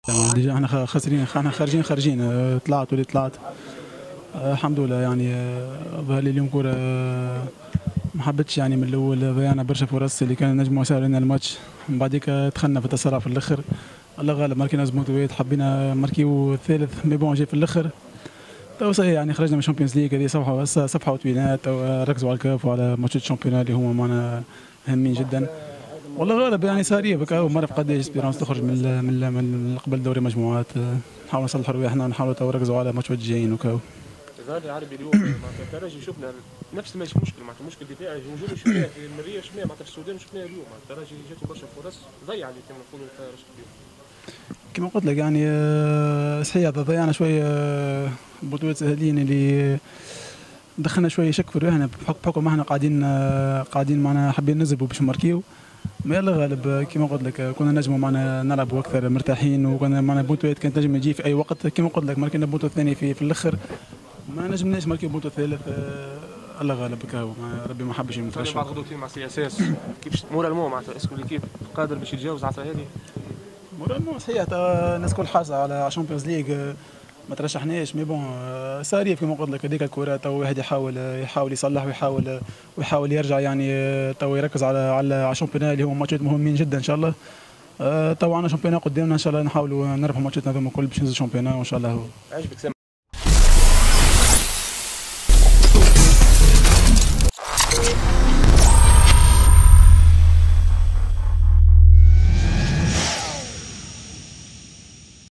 ديجا احنا خاسرين، احنا خارجين طلعت وليت طلعت. الحمد لله يعني. ظهر لي اليوم كوره ما حبيتش يعني من الاول، ضيعنا برشا فرص اللي كان نجموا يسهلوا لنا الماتش. من بعديك دخلنا في التسارع في الاخر، الله غالب ماركينا زموتويت، حبينا ماركيو الثالث مي بون جي في الاخر. تو صحيح يعني خرجنا من الشامبيونز ليج، هذه صفحه وتوينات. ركزوا على الكاف وعلى ماتشات الشامبيونات اللي هما معنا هامين جدا. والله غالب يعني ساريه بك مره قداش اسبيرونس تخرج من قبل دوري مجموعات. نحاولوا نصلحوا رواحنا ونحاولوا تو نركزوا على ماتشات الجايين وكاو. الظاهر العربي اليوم معناتها الترجي شفنا نفس ماشي مشكل، معناتها مشكل دفاعي هجومي شفناه في المريه، شفناه معناتها في السودان، شفناه اليوم معناتها الترجي جاته برشا فرص ضيع اللي كما نقولوا الفارس اليوم. كما قلت لك يعني صحيح ضيعنا شويه بطولات سهلين اللي دخلنا شويه شك في رواحنا بحكم احنا قاعدين معنا حابين نزلوا باش نماركيو. ما يلا غالب كما قلت لك كنا نجموا معنا نلعبوا اكثر مرتاحين، وكنا معنا بوتوات كانت نجم تجي في اي وقت. كما قلت لك ماركينا بوتو الثاني في الاخر، ما نجمناش ماركيو بوتو الثالث. الله غالب كاو، ربي ما حبش يمتفشوا. بعد غدوتين مع سي اس اس كيفاش مورالمون معناتها اسكو ليكيب قادر باش يتجاوز العصا هذه؟ مورالمون صحيح الناس كل حاصه على شامبيونز ليغ، ما ترشحناش مي بون ساريه كما قلت لك هذيك الكره. تو واحد يحاول يصلح ويحاول يرجع يعني. تو يركز على الشامبيونات اللي هو ماتشات مهمين جدا ان شاء الله. تو عندنا شامبيونات قدامنا ان شاء الله، نحاولوا نربحوا ماتشاتنا هذوما الكل باش ننزل شامبيونات وان شاء الله. عجبك